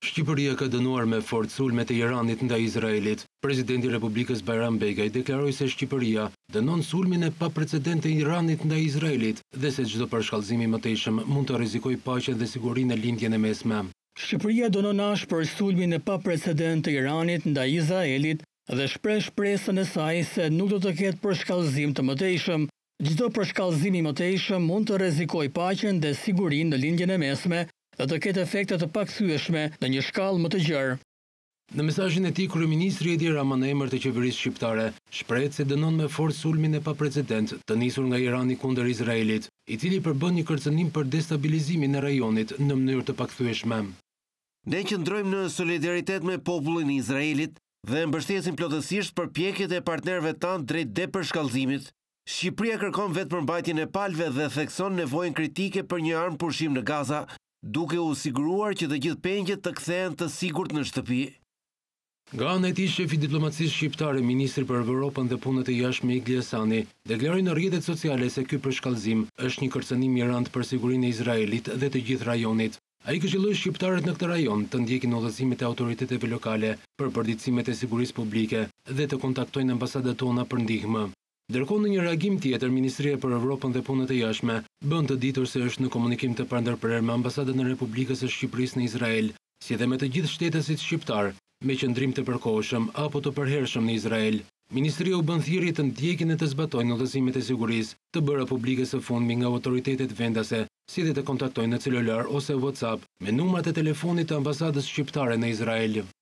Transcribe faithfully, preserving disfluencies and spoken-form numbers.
Shqipëria ka dënuar me forcë sulmet e Iranit ndaj Izraelit. Presidenti i Republikës Bayram Begaj deklaroi se Shqipëria dënon sulmin e paprecedent të Iranit ndaj Izraelit dhe se çdo përshkallëzim i mëtejshëm mund të rrezikojë paqen dhe sigurinë në lindjen e mesme. Shqipëria dënon ashpër sulmin e paprecedent të Iranit ndaj Izraelit dhe shpreh shpresën e saj se nuk do të ketë përshkallëzim të mëtejshëm. Çdo përshkallëzim i mëtejshëm mund të rrezikojë paqen dhe sigurinë në lindjen e mesme dhe të ketë efekte të pakthyeshme në një shkallë më të gjerë. Në mesazhin e tij, kryeministri Edi Rama në emër të qeverisë shqiptare shpreh se dënon me forcë sulmin e paprecedent të nisur nga Irani kundër Izraelit, i cili përbën një kërcënim për destabilizimin e rajonit në mënyrë të pakthyeshme. Ne qëndrojmë në solidaritet me popullin e Izraelit dhe mbështesim plotësisht përpjekjet e partnerëve tanë drejt depërshkallëzimit. Shqipëria kërkon vetëpërmbajtjen e palëve dhe thekson nevojën kritike për një armë pushim në Gaza, duke u siguruar që të gjithë pengjet të kthehen të sigurt në shtëpi. Nga ana e tij, shefi i diplomacisë shqiptare, ministri për Evropën dhe punët e jashtme Igli Hasani, deklaroi në rrjetet sociale se ky përshkallëzim është një kërcënim i rëndë për sigurinë e Izraelit dhe të gjithë rajonit. Ai këshilloi shqiptarët në këtë rajon të ndjekin udhëzimet e autoriteteve lokale për përditësimet e sigurisë publike dhe të kontaktojnë ambasadat tona për ndihmë. Ndërkohë, në një reagim tjetër, Ministria për Evropën dhe punët e jashtme bën të ditur se është në komunikim të pandërprer me ambasadën e Republikës së Shqipërisë në Izrael, si dhe me të gjithë shtetësit shqiptar me qëndrim të përkohshëm apo të përhershëm në Izrael. Ministria u bën thirrje të ndjekin e të zbatojnë udhëzimet e sigurisë të bëra publike së fundmi nga autoritetet vendase, si dhe të kontaktojnë në celular ose WhatsApp me numrat e telefonit të ambasadës shqiptare në Izrael.